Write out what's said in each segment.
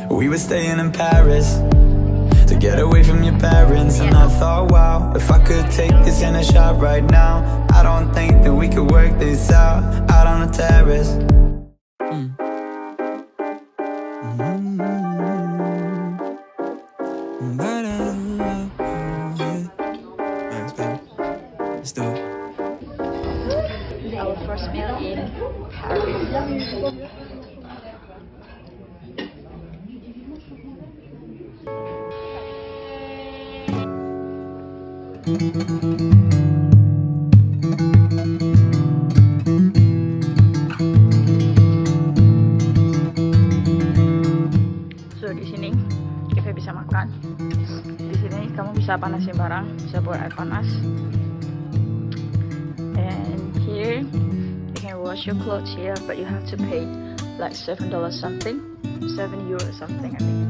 We were staying in Paris to get away from your parents. And I thought, wow, if I could take this in a shot right now, I don't think that we could work this out on the terrace. Let's do it. Our first meal in Paris. So di sini kita bisa makan. Di sini kamu bisa panasin barang, bisa buat air panas. And here you can wash your clothes here, but you have to pay like $7 something, €7 something, I think.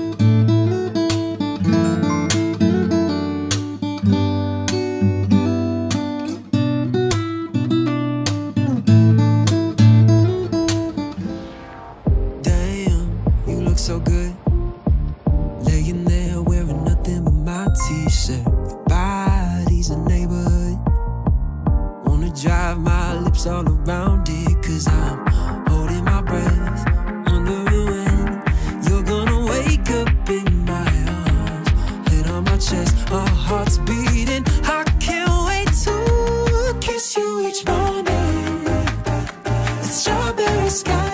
So good, laying there wearing nothing but my t-shirt. Your body's a neighborhood, wanna drive my lips all around it, cause I'm holding my breath under the wind. You're gonna wake up in my arms, head on my chest, our hearts beating. I can't wait to kiss you each morning, the strawberry sky.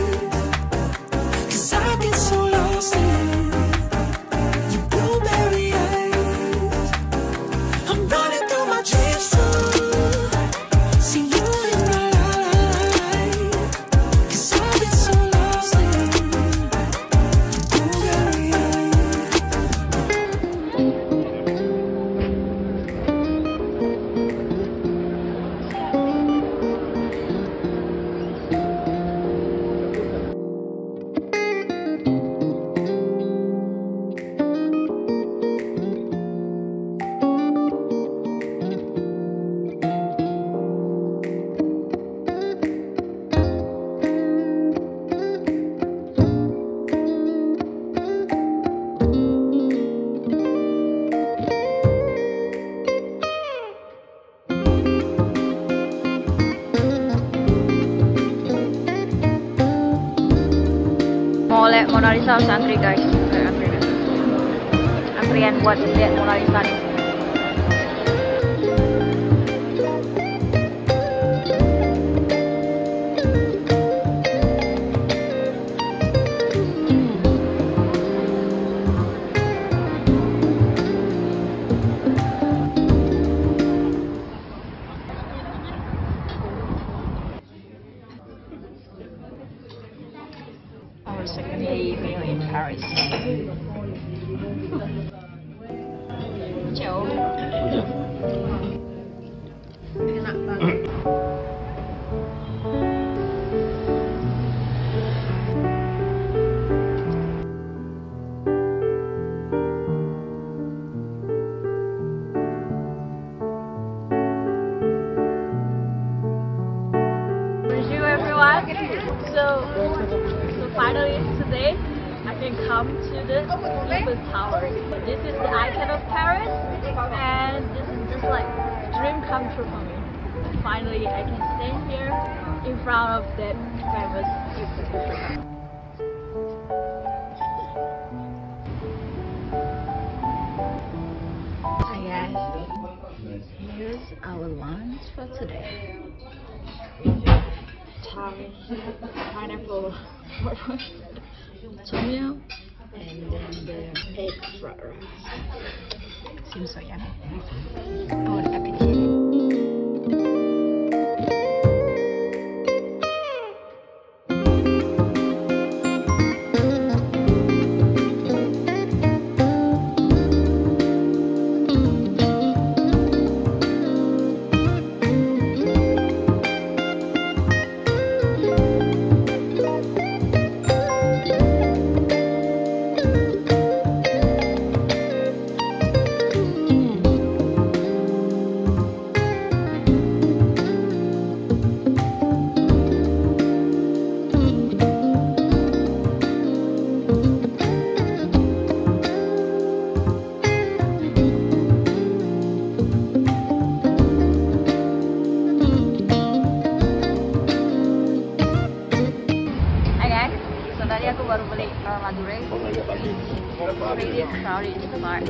Mau lihat Mona Lisa harus antri guys. Antrian buat lihat Mona Lisa nih. Our second day meal in Paris. Ciao. Enak banget. Bonjour everyone. So finally today I can come to the Eiffel Tower. This is the icon of Paris, and this is just like dream come true for me. Finally I can stand here in front of that famous Eiffel Tower. Hi guys, here's our lunch for today. Thai pineapple tom yum, and then the egg fried rice. Seems so yummy. Bon appetit. So tadi aku baru beli Madure. Really crowded inside.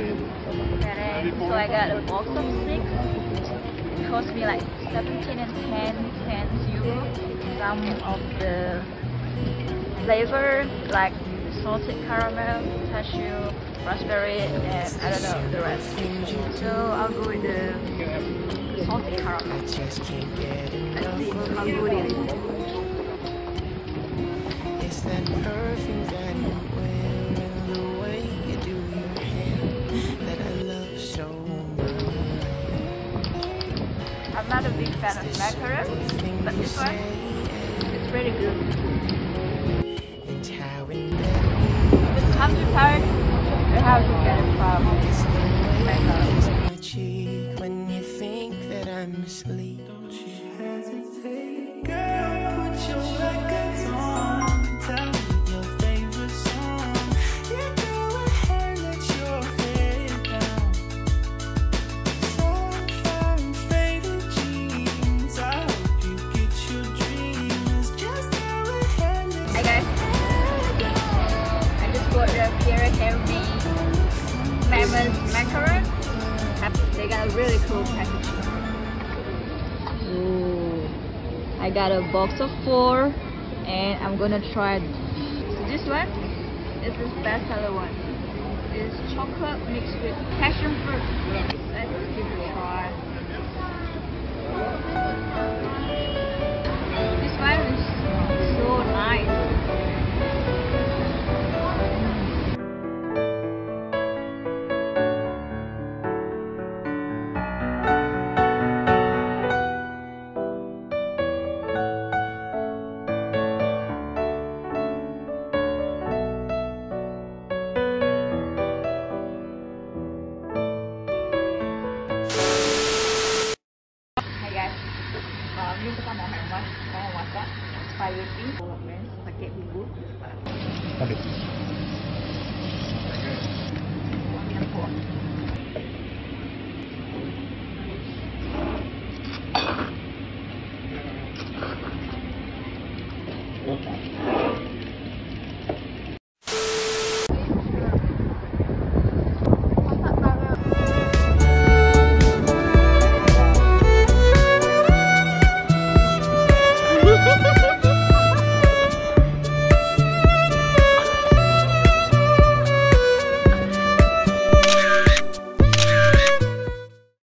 So I got a box of 6. It cost me like 17 and 10 euro. Some of the flavor like salted caramel, cashew, raspberry, and I don't know the rest. So I'll go with the salted caramel. Let's see how good it is. It's that perfume that you wear and the way you do your hair that I love so much. I'm not a big fan of macaron, but this one, it's pretty good. It's how it If it's come to Paris, you have to get it from McDonald's. my cheek when you think that I'm asleep. Don't you hesitate, girl, put your records on. Tell me your favorite song. You go ahead, let your head down. Soft and faded jeans. I hope you get your dreams. Just go ahead. Hi guys, I just bought the Pierre Hermé Mammoth macaron. They got a really cool packaging. Ooh, I got a box of 4 and I'm gonna try this one. This is the best seller one. It's chocolate mixed with passion fruit. Let's give it a try. This one is so nice. Hai guys, ini kita mau masak spaghetti bolognese pakai bumbu.